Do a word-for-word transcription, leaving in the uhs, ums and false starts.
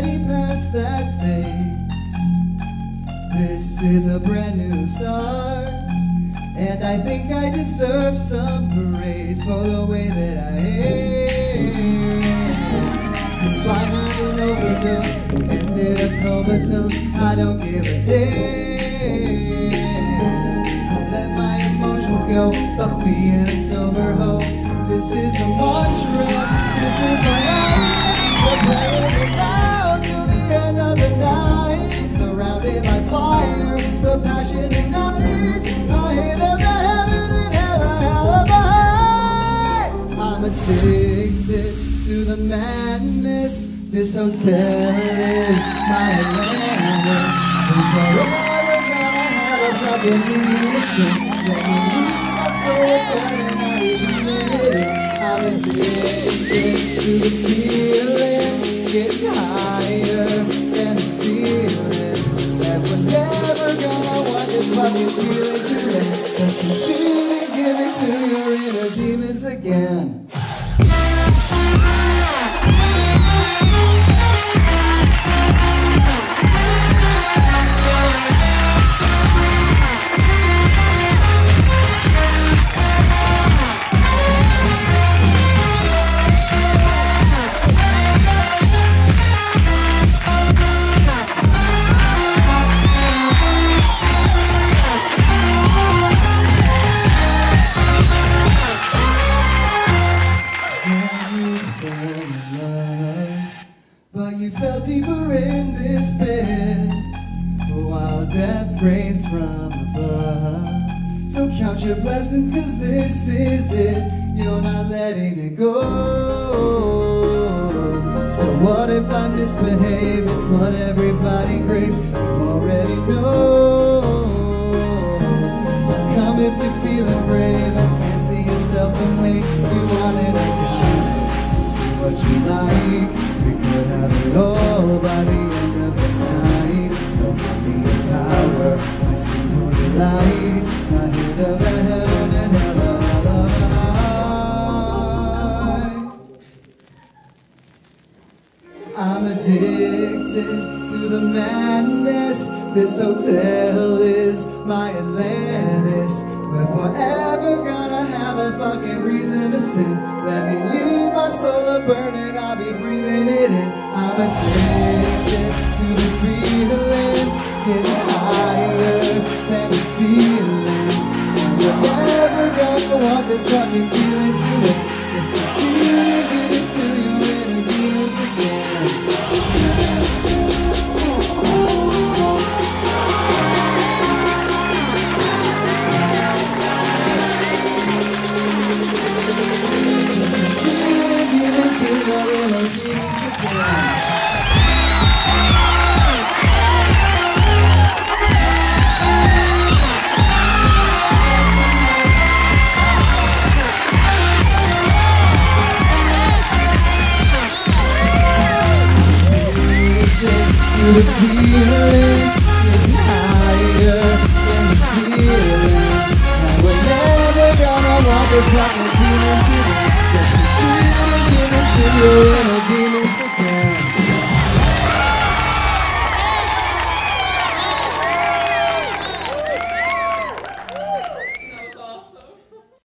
already past that phase. This is a brand new start, and I think I deserve some praise for the way that I am. Despite my overdose, ended up comatose, I don't give a damn. Let my emotions go, fuck being a sober hoe. This is the mantra, this is my life. We're playing it down till the end of the night. Surrounded by fire, the passion ignites. I hate up the heaven and hell, a alibi. I'm addicted to the madness. This hotel is my Atlantis. We're forever gonna have a fucking reason to sing. Let me leave my soul burning, I'll be breathing it in. I'm addicted to the feeling, getting higher than the ceiling. And we're never gonna want this fucking feeling to end. Just concede and give it to your inner demons again. But you fell deeper in this bed while death rains from above. So count your blessings, cause this is it. You're not letting it go. So what if I misbehave? It's what everybody craves. You already know. So come if you're feeling brave and fancy yourself a mate. You want it, I got it. See what you like. We could have it all by the end of the night. No money and power, I see for the light. I hit of heaven and hell alive. I'm addicted to the madness. This hotel is my Atlantis. We're forever gonna have a fucking reason to sin. Let me leave my soul a burning, I'll be breathing it in. I'm addicted to the feeling, getting higher than the ceiling. And we're never gonna want this fucking feeling to end. Just concede and give it to you inner demons again. To the feeling, getting higher than the ceiling. And we're never gonna want this fucking feeling to end. Just continue to give it to your inner demon.